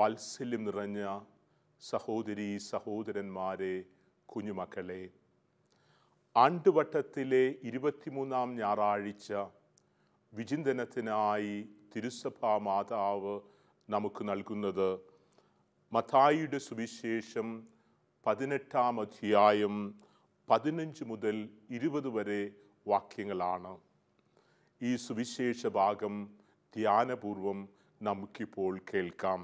വാത്സല്യം നിറഞ്ഞ സഹോദരീ സഹോദരന്മാരെ, കുഞ്ഞുമക്കളെ, ആണ്ടുവട്ടത്തിലെ 23-ാം ഞായറാഴ്ച വിചിന്തനത്തിനായി തിരുസഭാ മാതാവ് നമുക്ക് നൽകുന്നത് മത്തായിയുടെ സുവിശേഷം 18-ാം അധ്യായം 15 മുതൽ 20 വരെ വാക്യങ്ങളാണ്. ഈ സുവിശേഷ ഭാഗം ധ്യാനപൂർവം നമുക്കിപ്പോൾ കേൾക്കാം.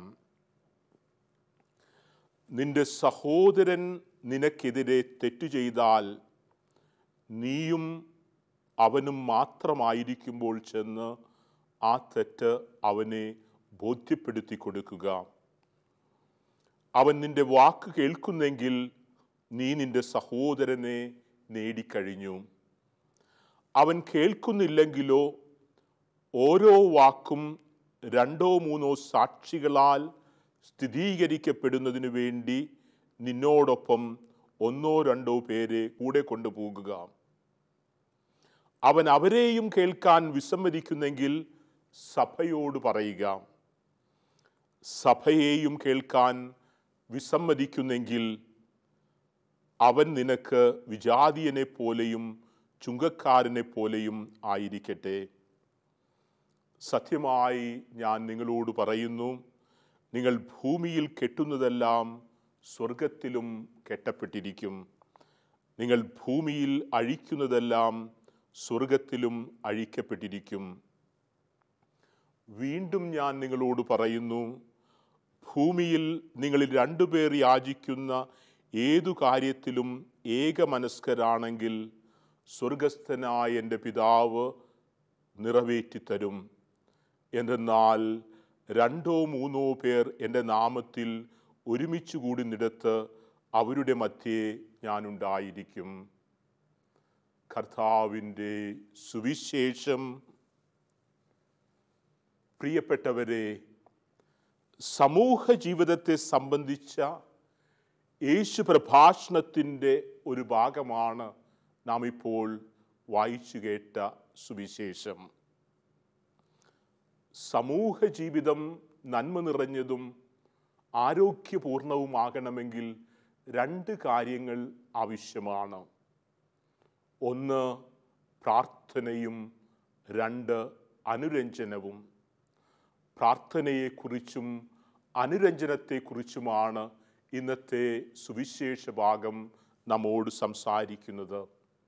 നിന്റെ സഹോദരൻ നിനക്കെതിരെ തെറ്റു ചെയ്താൽ നീയും അവനും മാത്രമായിരിക്കുമ്പോൾ ചെന്ന് ആ തെറ്റ് അവനെ ബോധ്യപ്പെടുത്തി കൊടുക്കുക. അവൻ നിന്റെ വാക്ക് കേൾക്കുന്നെങ്കിൽ നീ നിന്റെ സഹോദരനെ നേടിക്കഴിഞ്ഞു. അവൻ കേൾക്കുന്നില്ലെങ്കിലോ ഓരോ വാക്കും 2-3 സാക്ഷികളാൽ സ്ഥിരീകരിക്കപ്പെടുന്നതിനു വേണ്ടി നിന്നോടൊപ്പം 1-2 പേരെ കൂടെ കൊണ്ടുപോകുക. അവൻ അവരെയും കേൾക്കാൻ വിസമ്മതിക്കുന്നെങ്കിൽ സഭയോട് പറയുക. സഭയെയും കേൾക്കാൻ വിസമ്മതിക്കുന്നെങ്കിൽ അവൻ നിനക്ക് വിജാതീയനെ പോലെയും ചുങ്കക്കാരനെ പോലെയും ആയിരിക്കട്ടെ. സത്യമായി ഞാൻ നിങ്ങളോട് പറയുന്നു, നിങ്ങൾ ഭൂമിയിൽ കെട്ടുന്നതെല്ലാം സ്വർഗത്തിലും കെട്ടപ്പെട്ടിരിക്കും. നിങ്ങൾ ഭൂമിയിൽ അഴിക്കുന്നതെല്ലാം സ്വർഗത്തിലും അഴിക്കപ്പെട്ടിരിക്കും. വീണ്ടും ഞാൻ നിങ്ങളോട് പറയുന്നു, ഭൂമിയിൽ നിങ്ങളിൽ 2 പേർ യാചിക്കുന്ന ഏതു കാര്യത്തിലും ഏകമനസ്കരാണെങ്കിൽ സ്വർഗസ്ഥനായ എൻ്റെ പിതാവ് നിറവേറ്റിത്തരും. എന്തെന്നാൽ 2-3 പേർ എൻ്റെ നാമത്തിൽ ഒരുമിച്ച് കൂടുന്നിടത്ത് അവരുടെ മധ്യേ ഞാനുണ്ടായിരിക്കും. കർത്താവിൻ്റെ സുവിശേഷം. പ്രിയപ്പെട്ടവരെ, സമൂഹ ജീവിതത്തെ സംബന്ധിച്ച യേശു പ്രഭാഷണത്തിൻ്റെ ഒരു ഭാഗമാണ് നാം ഇപ്പോൾ വായിച്ചു കേട്ട സുവിശേഷം. സമൂഹ ജീവിതം നന്മ നിറഞ്ഞതും ആരോഗ്യപൂർണവുമാകണമെങ്കിൽ 2 കാര്യങ്ങൾ ആവശ്യമാണ്. 1 പ്രാർത്ഥനയും 2 അനുരഞ്ജനവും. പ്രാർത്ഥനയെക്കുറിച്ചും അനുരഞ്ജനത്തെക്കുറിച്ചുമാണ് ഇന്നത്തെ സുവിശേഷ ഭാഗം നമ്മോട് സംസാരിക്കുന്നത്.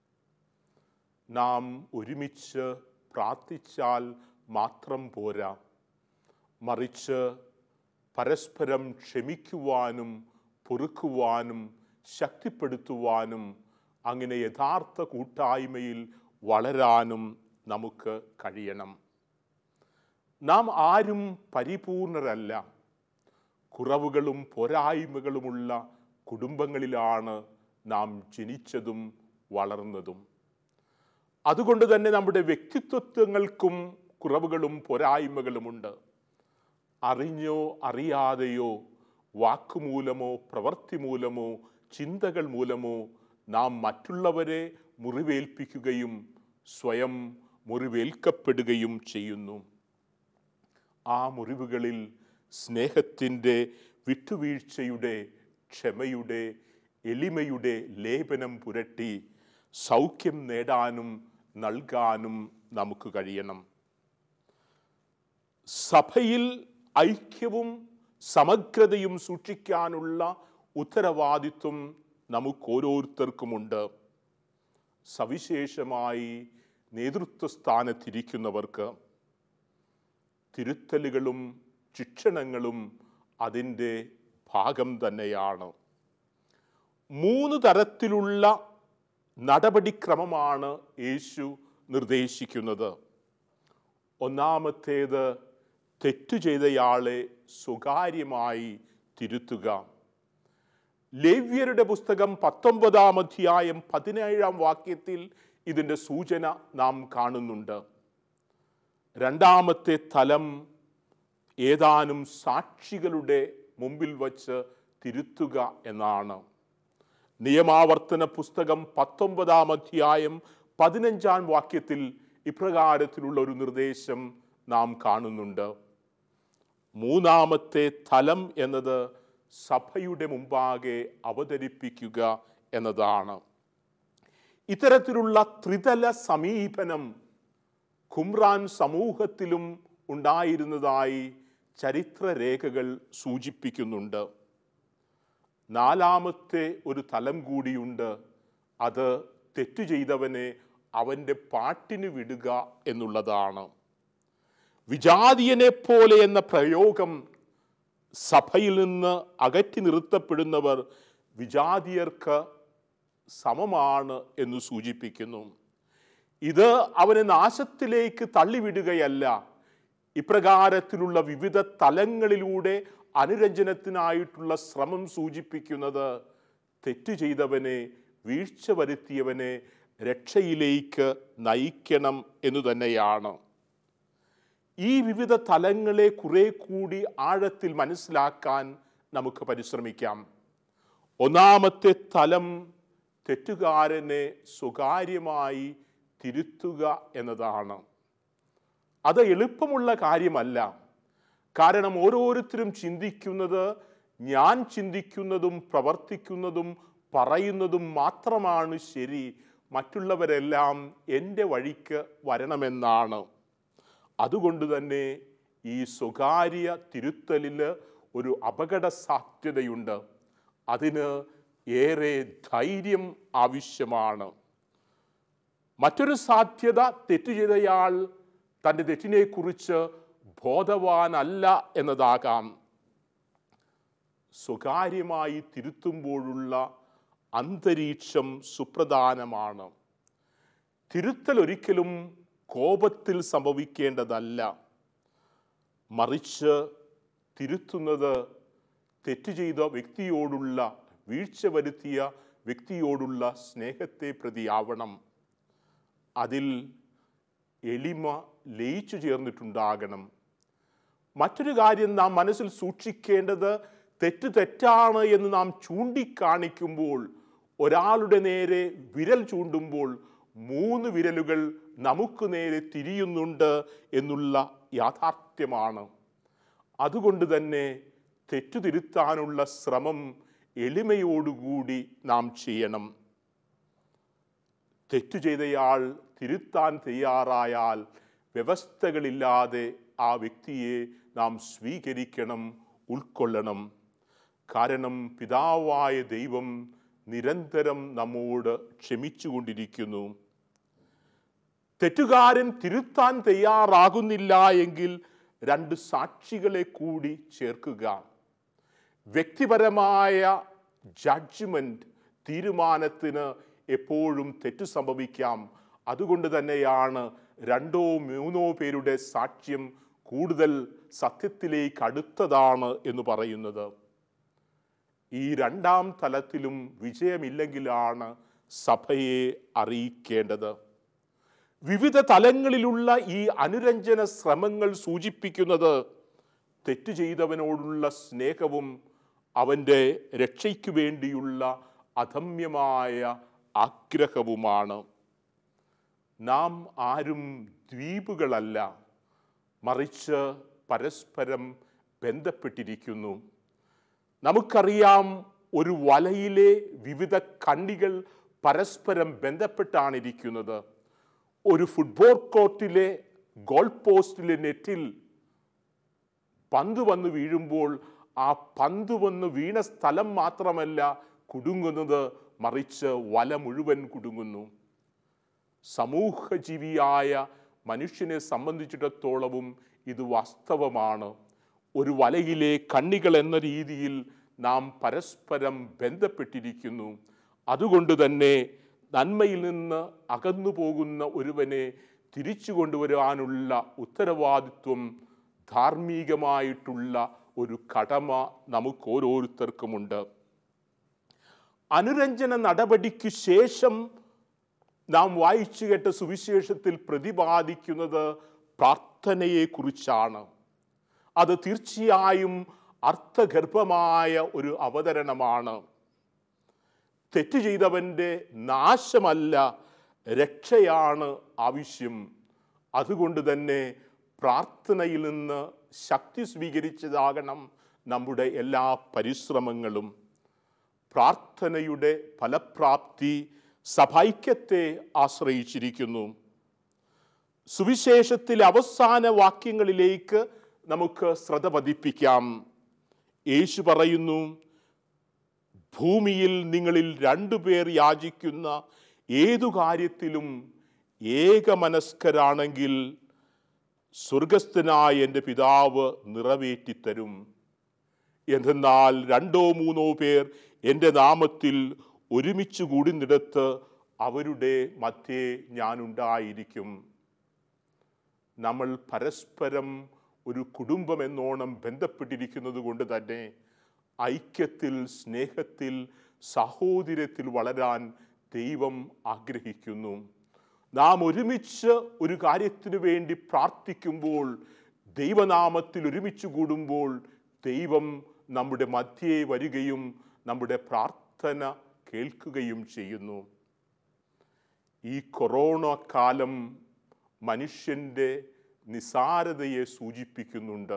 നാം ഒരുമിച്ച് പ്രാർത്ഥിച്ചാൽ മാത്രം പോരാ, മറിച്ച് പരസ്പരം ക്ഷമിക്കുവാനും പൊറുക്കുവാനും ശക്തിപ്പെടുത്തുവാനും അങ്ങനെ യഥാർത്ഥ കൂട്ടായ്മയിൽ വളരാനും നമുക്ക് കഴിയണം. നാം ആരും പരിപൂർണരല്ല. കുറവുകളും പോരായ്മകളുമുള്ള കുടുംബങ്ങളിലാണ് നാം ജനിച്ചതും വളർന്നതും. അതുകൊണ്ട് തന്നെ നമ്മുടെ വ്യക്തിത്വങ്ങൾക്കും കുറവുകളും പോരായ്മകളുമുണ്ട്. അറിഞ്ഞോ അറിയാതെയോ, വാക്കുമൂലമോ പ്രവൃത്തി മൂലമോ ചിന്തകൾ മൂലമോ നാം മറ്റുള്ളവരെ മുറിവേൽപ്പിക്കുകയും സ്വയം മുറിവേൽക്കപ്പെടുകയും ചെയ്യുന്നു. ആ മുറിവുകളിൽ സ്നേഹത്തിൻ്റെ, വിട്ടുവീഴ്ചയുടെ, ക്ഷമയുടെ, എളിമയുടെ ലേപനം പുരട്ടി സൗഖ്യം നേടാനും നൽകാനും നമുക്ക് കഴിയണം. സഭയിൽ ഐക്യവും സമഗ്രതയും സൂക്ഷിക്കാനുള്ള ഉത്തരവാദിത്വം നമുക്കോരോരുത്തർക്കുമുണ്ട്. സവിശേഷമായി നേതൃത്വ സ്ഥാനത്തിരിക്കുന്നവർക്ക് തിരുത്തലുകളും ശിക്ഷണങ്ങളും അതിൻ്റെ ഭാഗം തന്നെയാണ്. 3 തരത്തിലുള്ള നടപടിക്രമമാണ് യേശു നിർദ്ദേശിക്കുന്നത്. ഒന്നാമത്തേത്, തെറ്റു ചെയ്തയാളെ സ്വകാര്യമായി തിരുത്തുക. ലേവ്യരുടെ പുസ്തകം 19-ാം അധ്യായം 17-ാം വാക്യത്തിൽ ഇതിൻ്റെ സൂചന നാം കാണുന്നുണ്ട്. രണ്ടാമത്തെ തലം ഏതാനും സാക്ഷികളുടെ മുമ്പിൽ വച്ച് തിരുത്തുക എന്നാണ്. നിയമാവർത്തന പുസ്തകം 19-ാം അധ്യായം 15-ാം വാക്യത്തിൽ ഇപ്രകാരത്തിലുള്ള ഒരു നിർദ്ദേശം നാം കാണുന്നുണ്ട്. മൂന്നാമത്തെ തലം എന്നത് സഭയുടെ മുമ്പാകെ അവതരിപ്പിക്കുക എന്നതാണ്. ഇത്തരത്തിലുള്ള ത്രിതല സമീപനം ഖുംറാൻ സമൂഹത്തിലും ഉണ്ടായിരുന്നതായി ചരിത്രരേഖകൾ സൂചിപ്പിക്കുന്നുണ്ട്. നാലാമത്തെ ഒരു തലം കൂടിയുണ്ട്. അത് തെറ്റു ചെയ്തവനെ അവൻ്റെ പാട്ടിന് വിടുക എന്നുള്ളതാണ്. വിജാതീയനെ പോലെ എന്ന പ്രയോഗം സഭയിൽ നിന്ന് അകറ്റി നിർത്തപ്പെടുന്നവർ വിജാതീയർക്ക് സമമാണ് എന്ന് സൂചിപ്പിക്കുന്നു. ഇത് അവനെ നാശത്തിലേക്ക് തള്ളിവിടുകയല്ല, ഇപ്രകാരത്തിലുള്ള വിവിധ തലങ്ങളിലൂടെ അനുരഞ്ജനത്തിനായിട്ടുള്ള ശ്രമം സൂചിപ്പിക്കുന്നത് തെറ്റു ചെയ്തവനെ, വീഴ്ച വരുത്തിയവനെ രക്ഷയിലേക്ക് നയിക്കണം എന്നു തന്നെയാണ്. ഈ വിവിധ തലങ്ങളെ കുറെ കൂടി ആഴത്തിൽ മനസ്സിലാക്കാൻ നമുക്ക് പരിശ്രമിക്കാം. ഒന്നാമത്തെ തലം തെറ്റുകാരനെ സ്വകാര്യമായി തിരുത്തുക എന്നതാണ്. അത് എളുപ്പമുള്ള കാര്യമല്ല. കാരണം ഓരോരുത്തരും ചിന്തിക്കുന്നത് ഞാൻ ചിന്തിക്കുന്നതും പ്രവർത്തിക്കുന്നതും പറയുന്നതും മാത്രമാണ് ശരി, മറ്റുള്ളവരെല്ലാം എൻ്റെ വഴിക്ക് വരണമെന്നാണ്. അതുകൊണ്ട് തന്നെ ഈ സ്വകാര്യ തിരുത്തലിൽ ഒരു അപകട സാധ്യതയുണ്ട്. അതിന് ഏറെ ധൈര്യം ആവശ്യമാണ്. മറ്റൊരു സാധ്യത തെറ്റു ചെയ്തയാൾ തൻ്റെ തെറ്റിനെക്കുറിച്ച് ബോധവാനല്ല എന്നതാകാം. സ്വകാര്യമായി തിരുത്തുമ്പോഴുള്ള അന്തരീക്ഷം സുപ്രധാനമാണ്. തിരുത്തൽ ഒരിക്കലും കോപത്തിൽ സംഭവിക്കേണ്ടതല്ല. മറിച്ച് തിരുത്തുന്നത് തെറ്റ് ചെയ്ത വ്യക്തിയോടുള്ള, വീഴ്ച വരുത്തിയ വ്യക്തിയോടുള്ള സ്നേഹത്തെ പ്രതിയാവണം. അതിൽ എളിമ ലയിച്ചു ചേർന്നിട്ടുണ്ടാകണം. മറ്റൊരു കാര്യം നാം മനസ്സിൽ സൂക്ഷിക്കേണ്ടത്, തെറ്റ് തെറ്റാണ് എന്ന് നാം ചൂണ്ടിക്കാണിക്കുമ്പോൾ, ഒരാളുടെ നേരെ വിരൽ ചൂണ്ടുമ്പോൾ 3 വിരലുകൾ നമുക്ക് നേരെ തിരിയുന്നുണ്ട് എന്നുള്ള യാഥാർത്ഥ്യമാണ്. അതുകൊണ്ട് തന്നെ തെറ്റു തിരുത്താനുള്ള ശ്രമം എളിമയോടുകൂടി നാം ചെയ്യണം. തെറ്റു ചെയ്തയാൾ തിരുത്താൻ തയ്യാറായാൽ വ്യവസ്ഥകളില്ലാതെ ആ വ്യക്തിയെ നാം സ്വീകരിക്കണം, ഉൾക്കൊള്ളണം. കാരണം പിതാവായ ദൈവം നിരന്തരം നമ്മോട് ക്ഷമിച്ചുകൊണ്ടിരിക്കുന്നു. തെറ്റുകാരൻ തിരുത്താൻ തയ്യാറാകുന്നില്ല എങ്കിൽ 2 സാക്ഷികളെ കൂടി ചേർക്കുക. വ്യക്തിപരമായ ജഡ്ജ്മെന്റ്, തീരുമാനത്തിന് എപ്പോഴും തെറ്റു സംഭവിക്കാം. അതുകൊണ്ട് തന്നെയാണ് 2 or 3 പേരുടെ സാക്ഷ്യം കൂടുതൽ സത്യത്തിലേക്ക് അടുത്തതാണ് എന്ന് പറയുന്നത്. ഈ 2ാം തലത്തിലും വിജയമില്ലെങ്കിലാണ് സഭയെ അറിയിക്കേണ്ടത്. വിവിധ തലങ്ങളിലുള്ള ഈ അനുരഞ്ജന ശ്രമങ്ങൾ സൂചിപ്പിക്കുന്നത് തെറ്റു ചെയ്തവനോടുള്ള സ്നേഹവും അവൻ്റെ രക്ഷയ്ക്ക് വേണ്ടിയുള്ള അദമ്യമായ ആഗ്രഹവുമാണ്. നാം ആരും ദ്വീപുകളല്ല, മറിച്ച് പരസ്പരം ബന്ധപ്പെട്ടിരിക്കുന്നു. നമുക്കറിയാം, ഒരു വലയിലെ വിവിധ കണ്ണികൾ പരസ്പരം ബന്ധപ്പെട്ടാണ് ഇരിക്കുന്നത്. ഒരു ഫുട്ബോൾ കോർട്ടിലെ ഗോൾ പോസ്റ്റിലെ നെറ്റിൽ പന്ത് വന്ന് വീഴുമ്പോൾ ആ പന്ത് വന്ന് വീണ സ്ഥലം മാത്രമല്ല കുടുങ്ങുന്നത്, മറിച്ച് വല മുഴുവൻ കുടുങ്ങുന്നു. സമൂഹജീവിയായ മനുഷ്യനെ സംബന്ധിച്ചിടത്തോളവും ഇത് വാസ്തവമാണ്. ഒരു വലയിലെ കണ്ണികൾ എന്ന രീതിയിൽ നാം പരസ്പരം ബന്ധപ്പെട്ടിരിക്കുന്നു. അതുകൊണ്ട് തന്നെ നന്മയിൽ നിന്ന് അകന്നു പോകുന്ന ഒരുവനെ തിരിച്ചു കൊണ്ടുവരാനുള്ള ഉത്തരവാദിത്വം, ധാർമ്മികമായിട്ടുള്ള ഒരു കടമ നമുക്ക് ഓരോരുത്തർക്കുമുണ്ട്. അനുരഞ്ജന നടപടിക്ക് ശേഷം നാം വായിച്ചു കേട്ട സുവിശേഷത്തിൽ പ്രതിപാദിക്കുന്നത് പ്രാർത്ഥനയെക്കുറിച്ചാണ്. അത് തീർച്ചയായും അർത്ഥഗർഭമായ ഒരു അവതരണമാണ്. തെറ്റ് ചെയ്തവൻ്റെ നാശമല്ല, രക്ഷയാണ് ആവശ്യം. അതുകൊണ്ട് തന്നെ പ്രാർത്ഥനയിൽ നിന്ന് ശക്തി സ്വീകരിച്ചതാകണം നമ്മുടെ എല്ലാ പരിശ്രമങ്ങളും. പ്രാർത്ഥനയുടെ ഫലപ്രാപ്തി സഭൈക്യത്തെ ആശ്രയിച്ചിരിക്കുന്നു. സുവിശേഷത്തിലെ അവസാന വാക്യങ്ങളിലേക്ക് നമുക്ക് ശ്രദ്ധ പതിപ്പിക്കാം. യേശു പറയുന്നു, ഭൂമിയിൽ നിങ്ങളിൽ 2 പേർ യാചിക്കുന്ന ഏതു കാര്യത്തിലും ഏകമനസ്കരാണെങ്കിൽ സ്വർഗസ്ഥനായ എൻ്റെ പിതാവ് നിറവേറ്റിത്തരും. എന്തെന്നാൽ 2-3 പേർ എൻ്റെ നാമത്തിൽ ഒരുമിച്ച് കൂടുന്നിടത്ത് അവരുടെ മധ്യേ ഞാനുണ്ടായിരിക്കും. നമ്മൾ പരസ്പരം ഒരു കുടുംബം എന്നോണം ബന്ധപ്പെട്ടിരിക്കുന്നത് കൊണ്ട് തന്നെ ഐക്യത്തിൽ, സ്നേഹത്തിൽ, സഹോദര്യത്തിൽ വളരാൻ ദൈവം ആഗ്രഹിക്കുന്നു. നാം ഒരുമിച്ച് ഒരു കാര്യത്തിനു വേണ്ടി പ്രാർത്ഥിക്കുമ്പോൾ, ദൈവനാമത്തിൽ ഒരുമിച്ച് കൂടുമ്പോൾ ദൈവം നമ്മുടെ മധ്യേ വരികയും നമ്മുടെ പ്രാർത്ഥന കേൾക്കുകയും ചെയ്യുന്നു. ഈ കൊറോണ കാലം മനുഷ്യൻ്റെ നിസാരതയെ സൂചിപ്പിക്കുന്നുണ്ട്.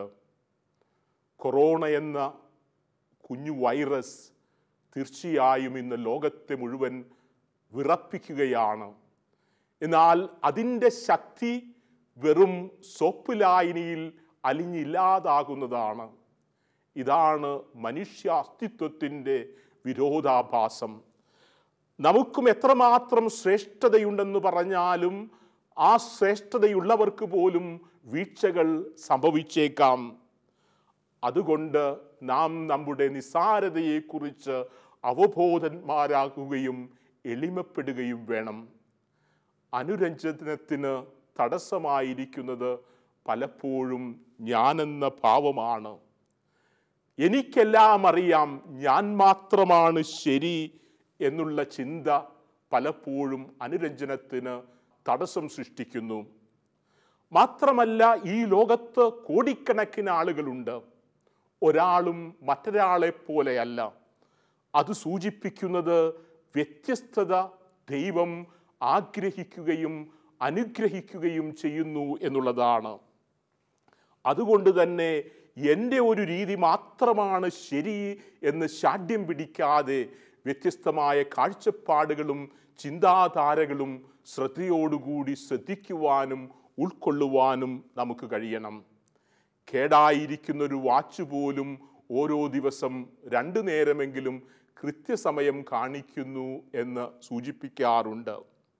കൊറോണ എന്ന കുഞ്ഞു വൈറസ് തീർച്ചയായും ഇന്ന് ലോകത്തെ മുഴുവൻ വിറപ്പിക്കുകയാണ്. എന്നാൽ അതിൻ്റെ ശക്തി വെറും സോപ്പ് ലായനിയിൽ അലിഞ്ഞില്ലാതാകുന്നതാണ്. ഇതാണ് മനുഷ്യ അസ്തിത്വത്തിൻ്റെ വിരോധാഭാസം. നമുക്കും എത്രമാത്രം ശ്രേഷ്ഠതയുണ്ടെന്ന് പറഞ്ഞാലും ആ ശ്രേഷ്ഠതയുള്ളവർക്ക് പോലും വീഴ്ചകൾ സംഭവിച്ചേക്കാം. അതുകൊണ്ട് നാം നമ്മുടെ നിസ്സാരതയെക്കുറിച്ച് അവബോധന്മാരാകുകയും എളിമപ്പെടുകയും വേണം. അനുരഞ്ജനത്തിന് തടസ്സമായിരിക്കുന്നത് പലപ്പോഴും ഞാനെന്ന ഭാവമാണ്. എനിക്കെല്ലാം അറിയാം, ഞാൻ മാത്രമാണ് ശരി എന്നുള്ള ചിന്ത പലപ്പോഴും അനുരഞ്ജനത്തിന് തടസ്സം സൃഷ്ടിക്കുന്നു. മാത്രമല്ല, ഈ ലോകത്ത് കോടിക്കണക്കിന് ആളുകളുണ്ട്. ഒരാളും മറ്റൊരാളെ പോലെയല്ല. അത് സൂചിപ്പിക്കുന്നത് വ്യത്യസ്തത ദൈവം ആഗ്രഹിക്കുകയും അനുഗ്രഹിക്കുകയും ചെയ്യുന്നു എന്നുള്ളതാണ്. അതുകൊണ്ട് തന്നെ എൻ്റെ ഒരു രീതി മാത്രമാണ് ശരി എന്ന് ശാഠ്യം പിടിക്കാതെ വ്യത്യസ്തമായ കാഴ്ചപ്പാടുകളും ചിന്താധാരകളും ശ്രദ്ധയോടുകൂടി ശ്രദ്ധിക്കുവാനും ഉൾക്കൊള്ളുവാനും നമുക്ക് കഴിയണം. കേടായിരിക്കുന്നൊരു വാച്ച് പോലും ഓരോ ദിവസം 2 നേരമെങ്കിലും കൃത്യസമയം കാണിക്കുന്നു എന്ന് സൂചിപ്പിക്കാറുണ്ട്.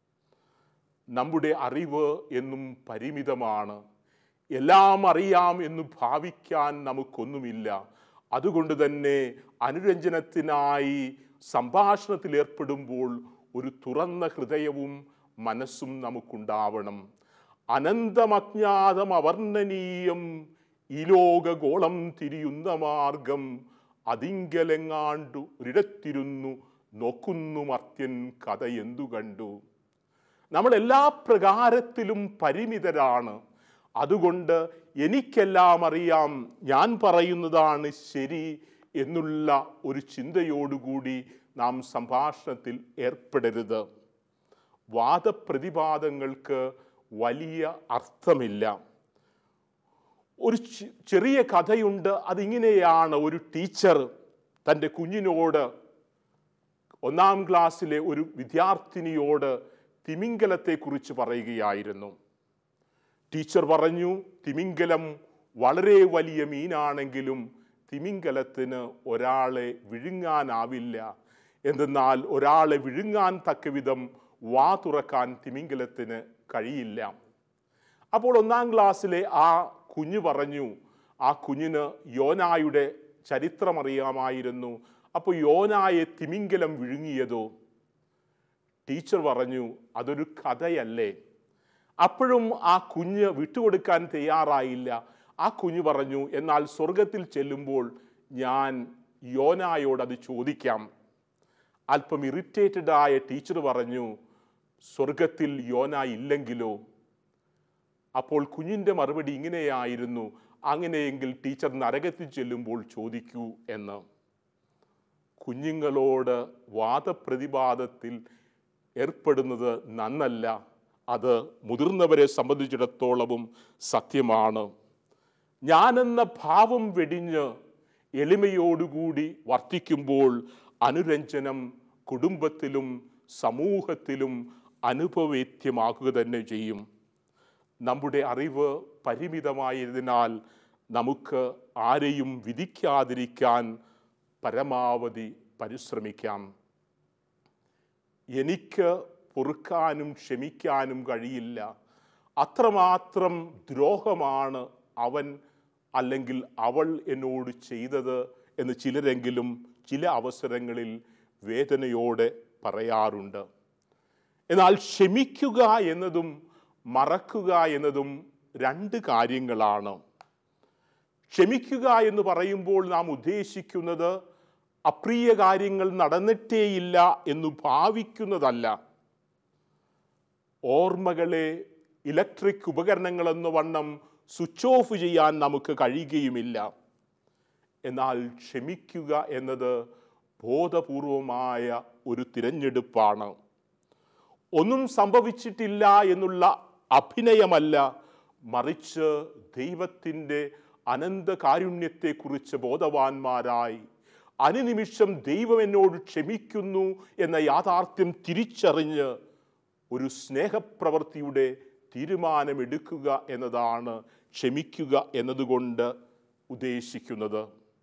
നമ്മുടെ അറിവ് എന്നും പരിമിതമാണ്. എല്ലാം അറിയാം എന്ന് ഭാവിക്കാൻ നമുക്കൊന്നുമില്ല. അതുകൊണ്ട് തന്നെ അനുരഞ്ജനത്തിനായി സംഭാഷണത്തിലേർപ്പെടുമ്പോൾ ഒരു തുറന്ന ഹൃദയവും മനസ്സും നമുക്കുണ്ടാവണം. അനന്തമജ്ഞാതം അവർണ്ണനീയം ഈ ലോകഗോളം തിരിയുന്ന മാർഗം അതിങ്കലെങ്ങാണ്ടു ഒരിടത്തിരുന്നു നോക്കുന്നു മർത്യൻ കഥ എന്തു കണ്ടു. നമ്മളെല്ലാ പ്രകാരത്തിലും പരിമിതരാണ്. അതുകൊണ്ട് എനിക്കെല്ലാം അറിയാം, ഞാൻ പറയുന്നതാണ് ശരി എന്നുള്ള ഒരു ചിന്തയോടുകൂടി നാം സംഭാഷണത്തിൽ ഏർപ്പെടരുത്. വാദപ്രതിവാദങ്ങൾക്ക് വലിയ അർത്ഥമില്ല. ഒരു ചെറിയ കഥയുണ്ട്. അതിങ്ങനെയാണ്: ഒരു ടീച്ചർ തൻ്റെ കുഞ്ഞിനോട്, 1ാം ക്ലാസ്സിലെ ഒരു വിദ്യാർത്ഥിനിയോട് തിമിംഗലത്തെക്കുറിച്ച് പറയുകയായിരുന്നു. ടീച്ചർ പറഞ്ഞു, തിമിംഗലം വളരെ വലിയ മീനാണെങ്കിലും തിമിംഗലത്തിന് ഒരാളെ വിഴുങ്ങാനാവില്ല. എന്തെന്നാൽ ഒരാളെ വിഴുങ്ങാൻ തക്കവിധം വാ തുറക്കാൻ തിമിംഗലത്തിന് കഴിയില്ല. അപ്പോൾ 1ാം ക്ലാസ്സിലെ ആ കുഞ്ഞ് പറഞ്ഞു, ആ കുഞ്ഞിന് യോനായുടെ ചരിത്രമറിയാമായിരുന്നു. അപ്പോൾ യോനായെ തിമിംഗലം വിഴുങ്ങിയതോ? ടീച്ചർ പറഞ്ഞു, അതൊരു കഥയല്ലേ. അപ്പോഴും ആ കുഞ്ഞ് വിട്ടുകൊടുക്കാൻ തയ്യാറായില്ല. ആ കുഞ്ഞ് പറഞ്ഞു, എന്നാൽ സ്വർഗത്തിൽ ചെല്ലുമ്പോൾ ഞാൻ യോനായോടത് ചോദിക്കാം. അല്പം ഇറിറ്റേറ്റഡ് ആയ ടീച്ചർ പറഞ്ഞു, സ്വർഗത്തിൽ യോന ഇല്ലെങ്കിലോ? അപ്പോൾ കുഞ്ഞിൻ്റെ മറുപടി ഇങ്ങനെയായിരുന്നു, അങ്ങനെയെങ്കിൽ ടീച്ചർ നരകത്തിൽ ചെല്ലുമ്പോൾ ചോദിക്കൂ എന്ന്. കുഞ്ഞുങ്ങളോട് വാദപ്രതിവാദത്തിൽ ഏർപ്പെടുന്നത് നന്നല്ല. അത് മുതിർന്നവരെ സംബന്ധിച്ചിടത്തോളവും സത്യമാണ്. ഞാനെന്ന ഭാവം വെടിഞ്ഞ് എളിമയോടുകൂടി വർത്തിക്കുമ്പോൾ അനുരഞ്ജനം കുടുംബത്തിലും സമൂഹത്തിലും അനുഭവേദ്യമാകുക തന്നെ ചെയ്യും. നമ്മുടെ അറിവ് പരിമിതമായതിനാൽ നമുക്ക് ആരെയും വിധിക്കാതിരിക്കാൻ പരമാവധി പരിശ്രമിക്കാം. എനിക്ക് പൊറുക്കാനും ക്ഷമിക്കാനും കഴിയില്ല, അത്രമാത്രം ദ്രോഹമാണ് അവൻ അല്ലെങ്കിൽ അവൾ എന്നോട് ചെയ്തത് എന്ന് ചിലരെങ്കിലും ചില അവസരങ്ങളിൽ വേദനയോടെ പറയാറുണ്ട്. എന്നാൽ ക്ഷമിക്കുക എന്നതും മറക്കുക എന്നതും രണ്ട് കാര്യങ്ങളാണ്. ക്ഷമിക്കുക എന്ന് പറയുമ്പോൾ നാം ഉദ്ദേശിക്കുന്നത് അപ്രിയ കാര്യങ്ങൾ നടന്നിട്ടേയില്ല എന്ന് ഭാവിക്കുന്നതല്ല. ഓർമ്മകളെ ഇലക്ട്രിക് ഉപകരണങ്ങളെന്ന വണ്ണം സ്വിച്ച് ഓഫ് ചെയ്യാൻ നമുക്ക് കഴിയുകയുമില്ല. എന്നാൽ ക്ഷമിക്കുക എന്നത് ബോധപൂർവമായ ഒരു തിരഞ്ഞെടുപ്പാണ്. ഒന്നും സംഭവിച്ചിട്ടില്ല എന്നുള്ള അഭിനയമല്ല, മറിച്ച് ദൈവത്തിൻ്റെ അനന്ത കാരുണ്യത്തെക്കുറിച്ച് ബോധവാന്മാരായി അനുനിമിഷം ദൈവം എന്നോട് ക്ഷമിക്കുന്നു എന്ന യാഥാർത്ഥ്യം തിരിച്ചറിഞ്ഞ് ഒരു സ്നേഹപ്രവൃത്തിയുടെ തീരുമാനമെടുക്കുക എന്നതാണ് ക്ഷമിക്കുക എന്നതുകൊണ്ട് ഉദ്ദേശിക്കുന്നത്.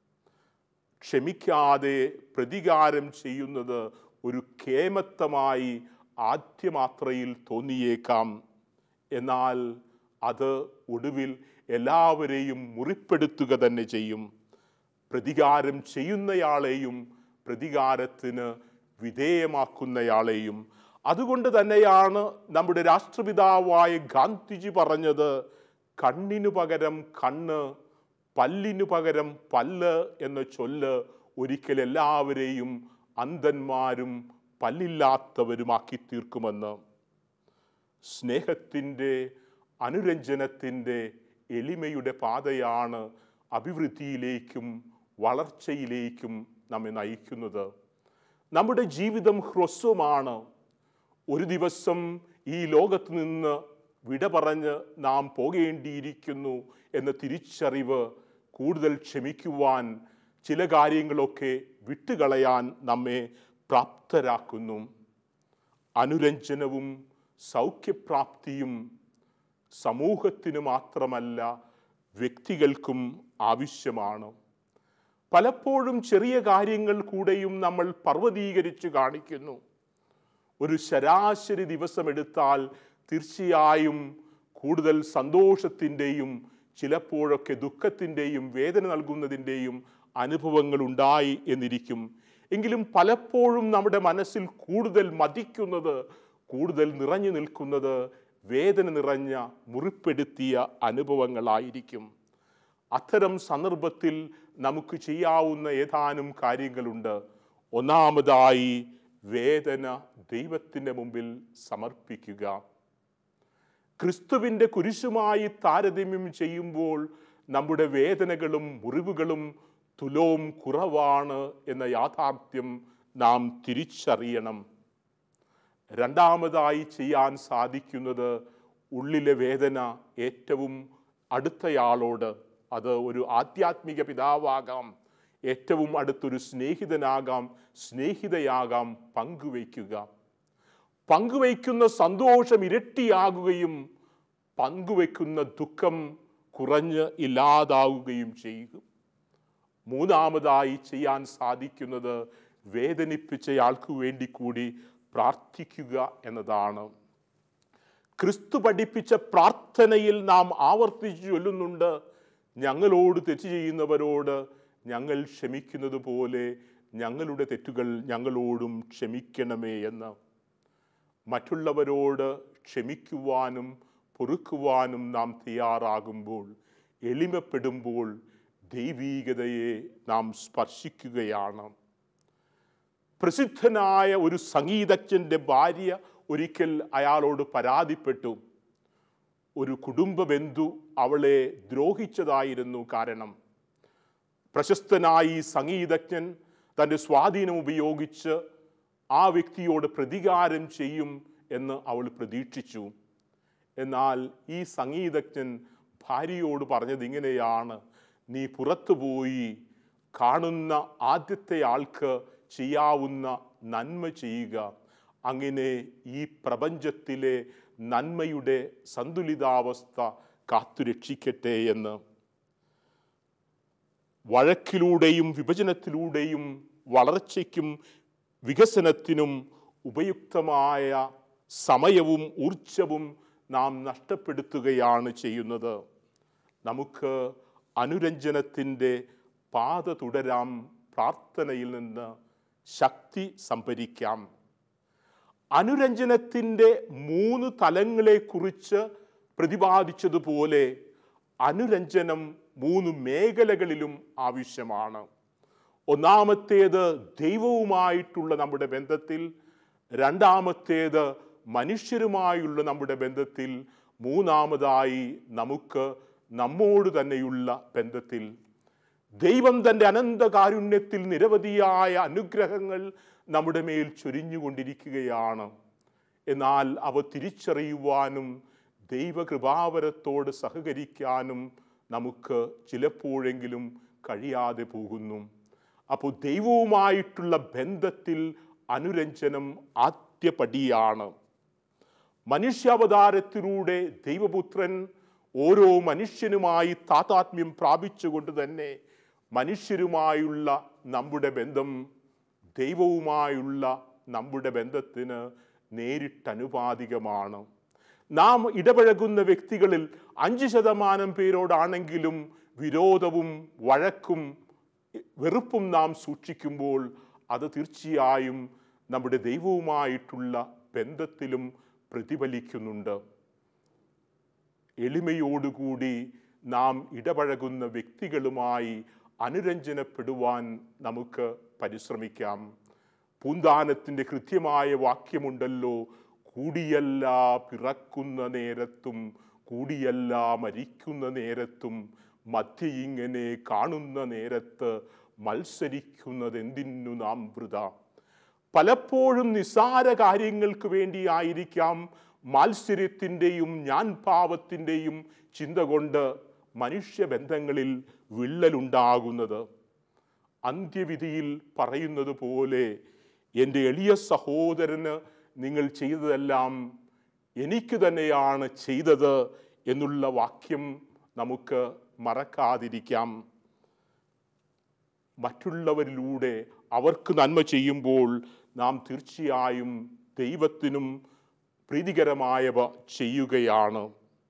ക്ഷമിക്കാതെ പ്രതികാരം ചെയ്യുന്നത് ഒരു കേമത്തമായി ആദ്യമാത്രയിൽ തോന്നിയേക്കാം. എന്നാൽ അത് ഒടുവിൽ എല്ലാവരെയും മുറിപ്പെടുത്തുക തന്നെ ചെയ്യും. പ്രതികാരം ചെയ്യുന്നയാളെയും പ്രതികാരത്തിന് വിധേയമാക്കുന്നയാളെയും. അതുകൊണ്ട് തന്നെയാണ് നമ്മുടെ രാഷ്ട്രപിതാവായ ഗാന്ധിജി പറഞ്ഞത്, കണ്ണിനു പകരം കണ്ണ്, പല്ലിനു പകരം പല്ല് എന്ന ചൊല്ല് ഒരിക്കൽ എല്ലാവരെയും അന്ധന്മാരും പല്ലില്ലാത്തവരുമാക്കി തീർക്കുമെന്ന്. സ്നേഹത്തിൻ്റെ, അനുരഞ്ജനത്തിൻ്റെ, എളിമയുടെ പാതയാണ് അഭിവൃദ്ധിയിലേക്കും വളർച്ചയിലേക്കും നമ്മെ നയിക്കുന്നത്. നമ്മുടെ ജീവിതം ഹ്രസ്വമാണ്. ഒരു ദിവസം ഈ ലോകത്ത് നിന്ന് വിട പറഞ്ഞ് നാം പോകേണ്ടിയിരിക്കുന്നു എന്ന തിരിച്ചറിവ് കൂടുതൽ ക്ഷമിക്കുവാൻ, ചില കാര്യങ്ങളൊക്കെ വിട്ടുകളയാൻ നമ്മെ പ്രാപ്തരാക്കുന്നു. അനുരഞ്ജനവും സൗഖ്യപ്രാപ്തിയും സമൂഹത്തിന് മാത്രമല്ല വ്യക്തികൾക്കും ആവശ്യമാണ്. പലപ്പോഴും ചെറിയ കാര്യങ്ങൾ കൂടെയും നമ്മൾ പർവ്വതീകരിച്ച് കാണിക്കുന്നു. ഒരു ശരാശരി ദിവസമെടുത്താൽ തീർച്ചയായും കൂടുതൽ സന്തോഷത്തിൻ്റെയും ചിലപ്പോഴൊക്കെ ദുഃഖത്തിൻ്റെയും വേദന നൽകുന്നതിൻ്റെയും അനുഭവങ്ങൾ ഉണ്ടായി എന്നിരിക്കും. എങ്കിലും പലപ്പോഴും നമ്മുടെ മനസ്സിൽ കൂടുതൽ മതിക്കുന്നത്, കൂടുതൽ നിറഞ്ഞു നിൽക്കുന്നത് വേദന നിറഞ്ഞ മുറിപ്പെടുത്തിയ അനുഭവങ്ങളായിരിക്കും. അത്തരം സന്ദർഭത്തിൽ നമുക്ക് ചെയ്യാവുന്ന ഏതാനും കാര്യങ്ങളുണ്ട്. ഒന്നാമതായി, വേദന ദൈവത്തിൻ്റെ മുമ്പിൽ സമർപ്പിക്കുക. ക്രിസ്തുവിൻ്റെ കുരിശുമായി താരതമ്യം ചെയ്യുമ്പോൾ നമ്മുടെ വേദനകളും മുറിവുകളും തുലോം കുറവാണ് എന്ന യാഥാർത്ഥ്യം നാം തിരിച്ചറിയണം. രണ്ടാമതായി ചെയ്യാൻ സാധിക്കുന്നത്, ഉള്ളിലെ വേദന ഏറ്റവും അടുത്തയാളോട്, അത് ഒരു ആധ്യാത്മിക പിതാവാകാം, ഏറ്റവും അടുത്തൊരു സ്നേഹിതനാകാം, സ്നേഹിതയാകാം, പങ്കുവയ്ക്കുക. പങ്കുവയ്ക്കുന്ന സന്തോഷം ഇരട്ടിയാകുകയും പങ്കുവയ്ക്കുന്ന ദുഃഖം കുറഞ്ഞ് ഇല്ലാതാവുകയും ചെയ്യും. മൂന്നാമതായി ചെയ്യാൻ സാധിക്കുന്നത്, വേദനിപ്പിച്ചയാൾക്ക് വേണ്ടി കൂടി പ്രാർത്ഥിക്കുക എന്നതാണ്. ക്രിസ്തു പഠിപ്പിച്ച പ്രാർത്ഥനയിൽ നാം ആവർത്തിച്ചു ചൊല്ലുന്നുണ്ട്, ഞങ്ങളോട് തെറ്റ് ചെയ്യുന്നവരോട് ഞങ്ങൾ ക്ഷമിക്കുന്നത് പോലെ ഞങ്ങളുടെ തെറ്റുകൾ ഞങ്ങളോടും ക്ഷമിക്കണമേ എന്ന്. മറ്റുള്ളവരോട് ക്ഷമിക്കുവാനും പൊറുക്കുവാനും നാം തയ്യാറാകുമ്പോൾ, എളിമപ്പെടുമ്പോൾ ദൈവീകതയെ നാം സ്പർശിക്കുകയാണ്. പ്രസിദ്ധനായ ഒരു സംഗീതജ്ഞൻ്റെ ഭാര്യ ഒരിക്കൽ അയാളോട് പരാതിപ്പെട്ടു. ഒരു കുടുംബ ബന്ധു അവളെ ദ്രോഹിച്ചതായിരുന്നു കാരണം. പ്രശസ്തനായി സംഗീതജ്ഞൻ തൻ്റെ സ്വാധീനം ഉപയോഗിച്ച് ആ വ്യക്തിയോട് പ്രതികാരം ചെയ്യും എന്ന് അവൾ പ്രതീക്ഷിച്ചു. എന്നാൽ ഈ സംഗീതജ്ഞൻ ഭാര്യയോട് പറഞ്ഞത് ഇങ്ങനെയാണ്: നീ പുറത്തു പോയി കാണുന്ന ആദ്യത്തെ ആൾക്ക് ചെയ്യാവുന്ന നന്മ ചെയ്യുക. അങ്ങനെ ഈ പ്രപഞ്ചത്തിലെ നന്മയുടെ സന്തുലിതാവസ്ഥ കാത്തുരക്ഷിക്കട്ടെ എന്ന്. വഴക്കിലൂടെയും വിഭജനത്തിലൂടെയും വളർച്ചയ്ക്കും വികസനത്തിനും ഉപയുക്തമായ സമയവും ഊർജവും നാം നഷ്ടപ്പെടുത്തുകയാണ് ചെയ്യുന്നത്. നമുക്ക് അനുരഞ്ജനത്തിൻ്റെ പാത തുടരാം, പ്രാർത്ഥനയിൽ നിന്ന് ശക്തി സംഭരിക്കാം. അനുരഞ്ജനത്തിൻ്റെ 3 തലങ്ങളെക്കുറിച്ച് പ്രതിപാദിച്ചതുപോലെ അനുരഞ്ജനം 3 മേഖലകളിലും ആവശ്യമാണ്. ഒന്നാമത്തേത് ദൈവവുമായിട്ടുള്ള നമ്മുടെ ബന്ധത്തിൽ, രണ്ടാമത്തേത് മനുഷ്യരുമായുള്ള നമ്മുടെ ബന്ധത്തിൽ, മൂന്നാമതായി നമുക്ക് നമ്മോട് തന്നെയുള്ള ബന്ധത്തിൽ. ദൈവം തൻ്റെ അനന്ത കാരുണ്യത്തിൽ നിരവധിയായ അനുഗ്രഹങ്ങൾ നമ്മുടെ മേൽ ചൊരിഞ്ഞുകൊണ്ടിരിക്കുകയാണ്. എന്നാൽ അവ തിരിച്ചറിയുവാനും ദൈവകൃപാവരത്തോട് സഹകരിക്കാനും നമുക്ക് ചിലപ്പോഴെങ്കിലും കഴിയാതെ പോകുന്നു. അപ്പോൾ ദൈവവുമായിട്ടുള്ള ബന്ധത്തിൽ അനുരഞ്ജനം ആദ്യപടിയാണ്. മനുഷ്യാവതാരത്തിലൂടെ ദൈവപുത്രൻ ഓരോ മനുഷ്യനുമായി താതാത്മ്യം പ്രാപിച്ചുകൊണ്ട് തന്നെ മനുഷ്യരുമായുള്ള നമ്മുടെ ബന്ധം ദൈവവുമായുള്ള നമ്മുടെ ബന്ധത്തിന് നേരിട്ടനുപാതികമാണ്. നാം ഇടപഴകുന്ന വ്യക്തികളിൽ 5% പേരോടാണെങ്കിലും വിരോധവും വഴക്കും വെറുപ്പും നാം സൂക്ഷിക്കുമ്പോൾ അത് തീർച്ചയായും നമ്മുടെ ദൈവവുമായിട്ടുള്ള ബന്ധത്തിലും പ്രതിഫലിക്കുന്നുണ്ട്. എളിമയോടുകൂടി നാം ഇടപഴകുന്ന വ്യക്തികളുമായി അനുരഞ്ജനപ്പെടുവാൻ നമുക്ക് പരിശ്രമിക്കാം. പൂന്താനത്തിൻ്റെ കൃത്യമായ വാക്യമുണ്ടല്ലോ: കൂടിയല്ല പിറക്കുന്ന നേരത്തും കൂടിയല്ല മരിക്കുന്ന നേരത്തും മധ്യ ഇങ്ങനെ കാണുന്ന നേരത്ത് മത്സരിക്കുന്നതെന്തിനു നാം വൃഥ. പലപ്പോഴും നിസ്സാര കാര്യങ്ങൾക്ക് വേണ്ടിയായിരിക്കാം മാത്സര്യത്തിൻ്റെയും ഞാൻ ഭാവത്തിൻ്റെയും ചിന്ത കൊണ്ട് മനുഷ്യബന്ധങ്ങളിൽ വിള്ളലുണ്ടാകുന്നത്. അന്ത്യവിധിയിൽ പറയുന്നത് പോലെ എൻ്റെ എളിയ സഹോദരന് നിങ്ങൾ ചെയ്തതെല്ലാം എനിക്ക് തന്നെയാണ് ചെയ്തത് എന്നുള്ള വാക്യം നമുക്ക് മറക്കാതിരിക്കാം. മറ്റുള്ളവരിലൂടെ അവർക്ക് നന്മ ചെയ്യുമ്പോൾ നാം തീർച്ചയായും ദൈവത്തിനും പ്രീതികരമായവ ചെയ്യുകയാണ്.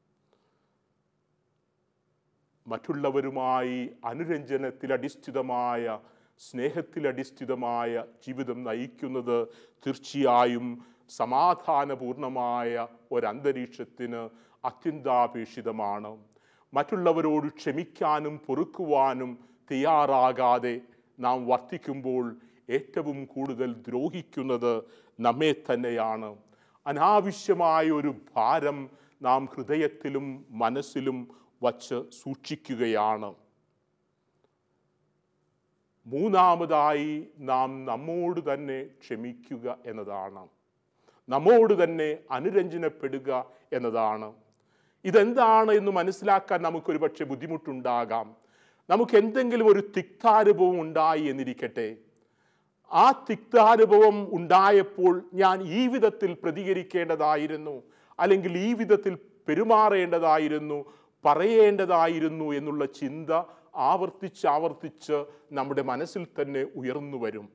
മറ്റുള്ളവരുമായി അനുരഞ്ജനത്തിലധിഷ്ഠിതമായ സ്നേഹത്തിലധിഷ്ഠിതമായ ജീവിതം നയിക്കുന്നത് തീർച്ചയായും സമാധാനപൂർണമായ ഒരന്തരീക്ഷത്തിന് അത്യന്താപേക്ഷിതമാണ്. മറ്റുള്ളവരോട് ക്ഷമിക്കാനും പൊറുക്കുവാനും തയ്യാറാകാതെ നാം വർത്തിക്കുമ്പോൾ ഏറ്റവും കൂടുതൽ ദ്രോഹിക്കുന്നത് നമ്മെ തന്നെയാണ്. അനാവശ്യമായ ഒരു ഭാരം നാം ഹൃദയത്തിലും മനസ്സിലും വച്ച് സൂക്ഷിക്കുകയാണ്. മൂന്നാമതായി നാം നമ്മോട് തന്നെ ക്ഷമിക്കുക എന്നതാണ്. നമ്മോട് തന്നെ അനുരഞ്ജനപ്പെടുക എന്നതാണ്. ഇതെന്താണ് എന്ന് മനസ്സിലാക്കാൻ നമുക്കൊരു പക്ഷേ ബുദ്ധിമുട്ടുണ്ടാകാം. നമുക്ക് എന്തെങ്കിലും ഒരു തിക്താനുഭവം ഉണ്ടായി എന്നിരിക്കട്ടെ. ആ തിക്താനുഭവം ഉണ്ടായപ്പോൾ ഞാൻ ഈ വിധത്തിൽ പ്രതികരിക്കേണ്ടതായിരുന്നു, അല്ലെങ്കിൽ ഈ വിധത്തിൽ പെരുമാറേണ്ടതായിരുന്നു, പറയേണ്ടതായിരുന്നു എന്നുള്ള ചിന്ത ആവർത്തിച്ച് നമ്മുടെ മനസ്സിൽ തന്നെ ഉയർന്നു വരും.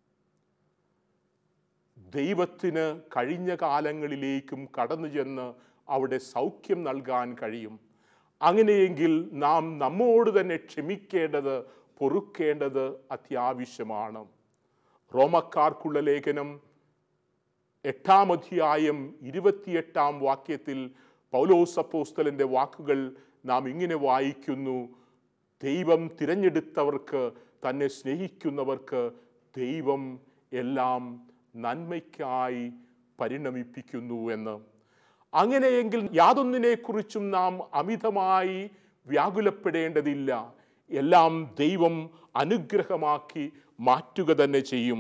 ദൈവത്തിന് കഴിഞ്ഞ കാലങ്ങളിലേക്കും കടന്നു ചെന്ന് അവിടെ സൗഖ്യം നൽകാൻ കഴിയും. അങ്ങനെയെങ്കിൽ നാം നമ്മോട് തന്നെ ക്ഷമിക്കേണ്ടത്, പൊറുക്കേണ്ടത് അത്യാവശ്യമാണ്. റോമക്കാർക്കുള്ള ലേഖനം 8-ാം അധ്യായം 28-ാം വാക്യത്തിൽ പൗലോസ് അപ്പോസ്തലൻ്റെ വാക്കുകൾ നാം ഇങ്ങനെ വായിക്കുന്നു: ദൈവം തിരഞ്ഞെടുത്തവർക്ക്, തന്നെ സ്നേഹിക്കുന്നവർക്ക് ദൈവം എല്ലാം നന്മയ്ക്കായി പരിണമിപ്പിക്കുന്നു എന്ന്. അങ്ങനെയെങ്കിൽ യാതൊന്നിനെക്കുറിച്ചും നാം അമിതമായി വ്യാകുലപ്പെടേണ്ടതില്ല. എല്ലാം ദൈവം അനുഗ്രഹമാക്കി മാറ്റുക തന്നെ ചെയ്യും.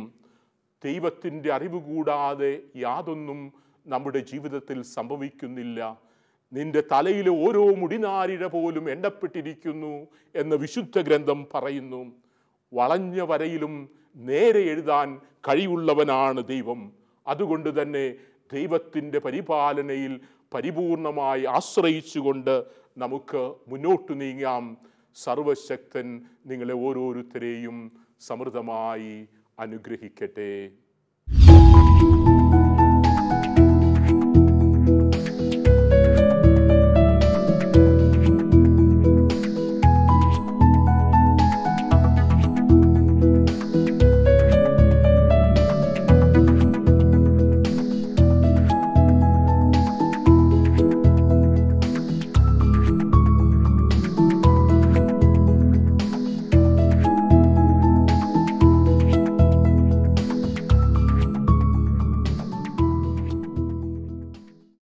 ദൈവത്തിൻ്റെ അറിവ് കൂടാതെ യാതൊന്നും നമ്മുടെ ജീവിതത്തിൽ സംഭവിക്കുന്നില്ല. നിന്റെ തലയിലെ ഓരോ മുടിനാരിഴ പോലും എണ്ണപ്പെട്ടിരിക്കുന്നു എന്ന് വിശുദ്ധ ഗ്രന്ഥം പറയുന്നു. വളഞ്ഞ വരയിലും നേരെ എഴുതാൻ കഴിവുള്ളവനാണ് ദൈവം. അതുകൊണ്ട് തന്നെ ദൈവത്തിൻ്റെ പരിപാലനയിൽ പരിപൂർണമായി ആശ്രയിച്ചുകൊണ്ട് നമുക്ക് മുന്നോട്ട് നീങ്ങാം. സർവശക്തൻ നിങ്ങളെ ഓരോരുത്തരെയും സമൃദ്ധമായി അനുഗ്രഹിക്കട്ടെ.